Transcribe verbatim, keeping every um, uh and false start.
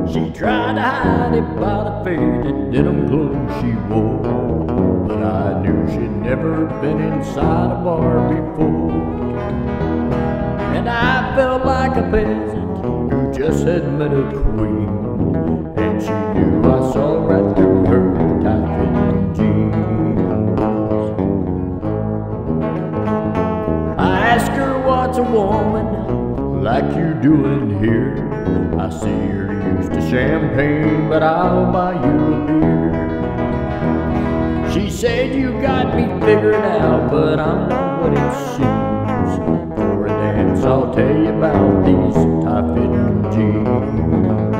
She tried to hide it by the faded denim clothes she wore, but I knew she'd never been inside a bar before. And I felt like a peasant who just had met a queen, and she knew I saw right through her tight-fitting jeans. I asked her, what's a woman like you doing here? I see you're used to champagne, but I'll buy you a beer. She said, you got me figured out, but I'm not what it seems. For a dance, I'll tell you about these tight-fitting jeans.